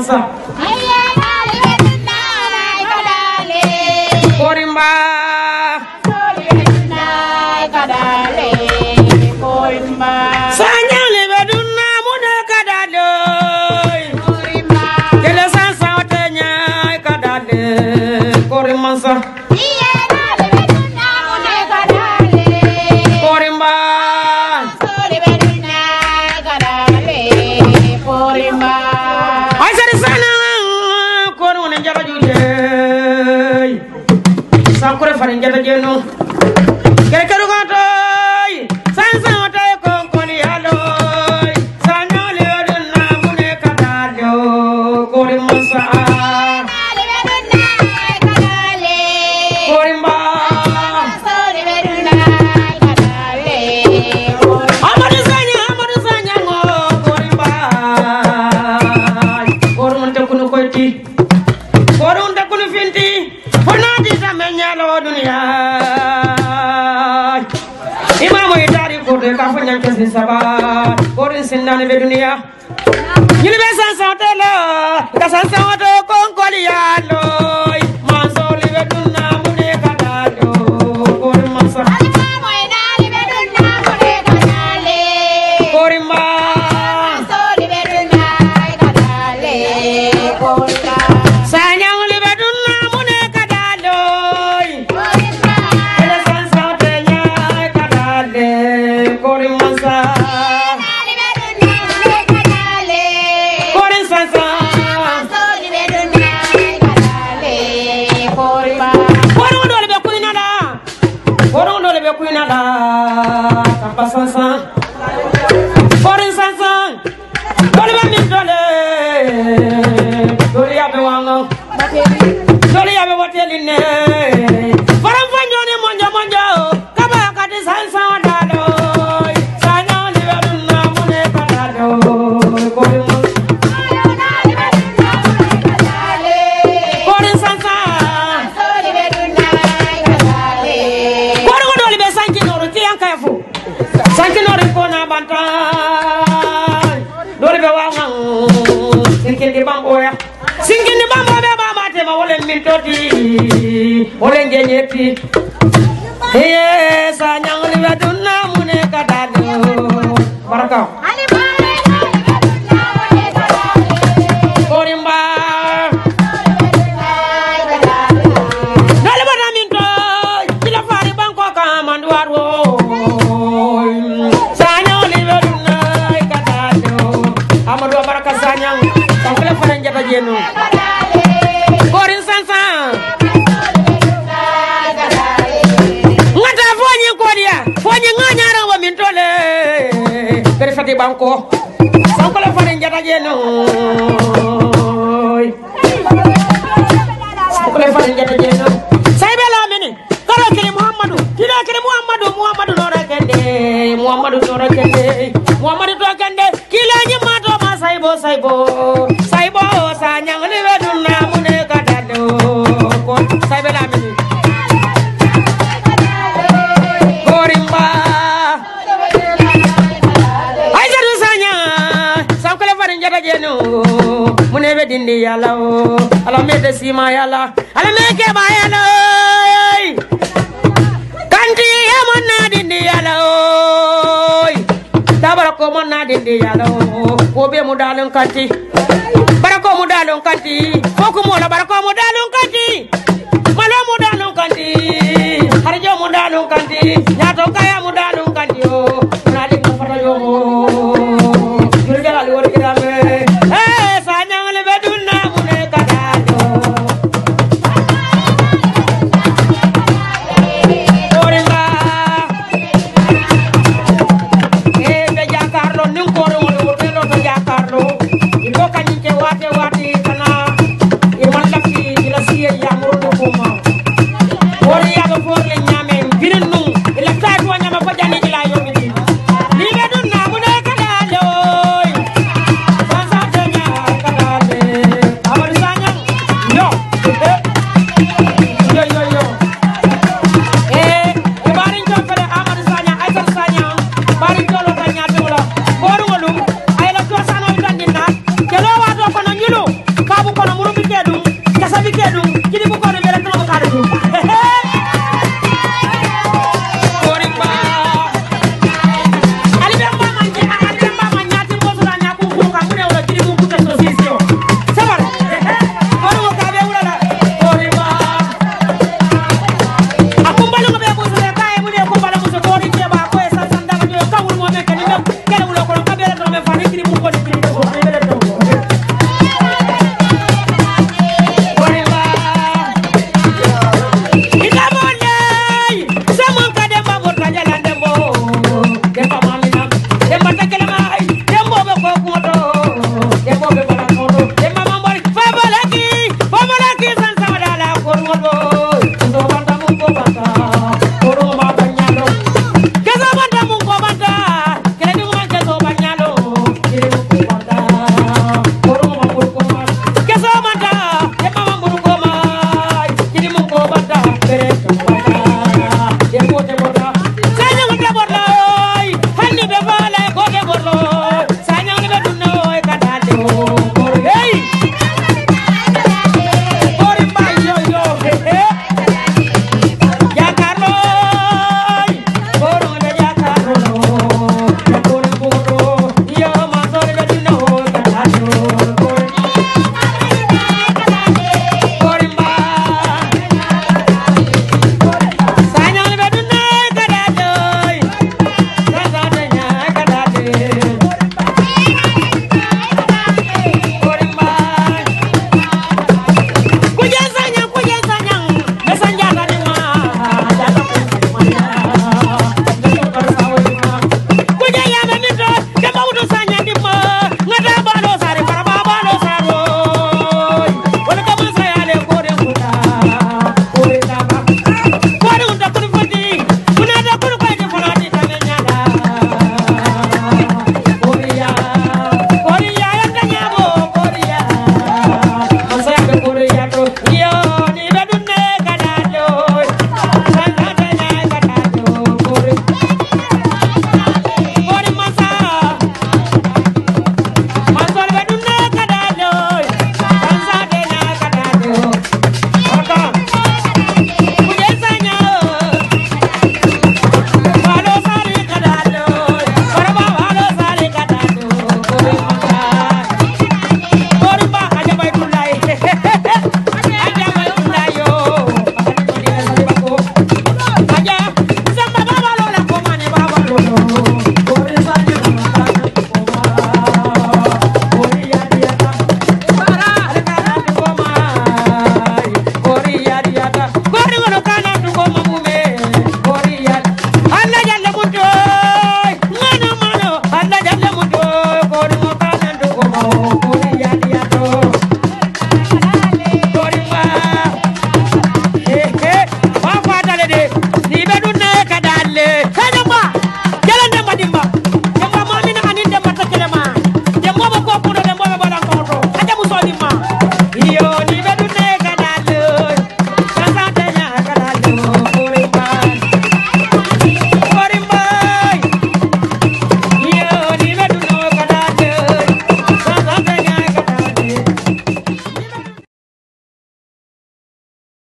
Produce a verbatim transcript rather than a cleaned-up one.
mansa Korimba Sanya lebeduna mune kadale Kele sansa watenya kadale Korimansa Korimba Aisari sana koru ne jaba juje Sakure farin jaba jeno Kere kero gato Sansa wata kon koni alo Sanya lebeduna mune kadale Korimansa Korimba Amadu Sanya Amadu Sanya ngo Korimba Korun ta kunu koyti Korun ta kunu finti Fonati ta menyalo dunia Imamu itari kurde ka fanyan kasi saba Korin sindani be dunia Yini be sansa telo ka sansa wato kon koliyalo Manso libe dunna mune kadalo Korin mansa Korimba Sanya libe dunna mune kadalo Ele sansa tenya kadale Korin mansa Korin sansa Korin dole be kuina la Korin dole be kuina la Kampa sansa Korin sansa Dole be min dole Dole yabe wango Dole yabe wateli ne Faram fanjoni monjo monjo Kaba kati sansa dalo Sanya libe dunna mune kadalo Korin Korin sansa Korin dole be sanki noro tiyan kayafu Sanki noro kona bantan Dole be wango Sinkindi bamboya Sinkindi bambo be mama tema wolen min toti Wolen genyeti Heye Sanya libe dunna mune kadalo Baraka Korimba Dole bana min to Dila fari banko ka manduaro Sanya libe dunna kadalo Amadu baraka Sanya Kankule fana njaba jeno Korin sansa Ngata fonyi kodia Fonyi nganyara wa mintole Kere fati banko Kankule fana njaba jeno Kankule fana njaba jeno Saibela mini Karo kiri Muhammadu Kira kiri Muhammadu Muhammadu nora kende Muhammadu nora kende Muhammadu to kende Kila nyimato ma saibo saibo Saibo Sanya libe dunna mune kadalo Saibela mini Korimba Aisadu Sanya Sankule farin jata jeno Mune be dindi yala o Ala mede sima yala Ala meke ba yala Kanti yamana dindi yala o Tabarako mona dindi yala o Kobe mudalun kanti Barako mudalun kanti Foku mola barako mudalun kanti Malo mudalun kanti Harjo mudalun kanti Nyato kaya mudalun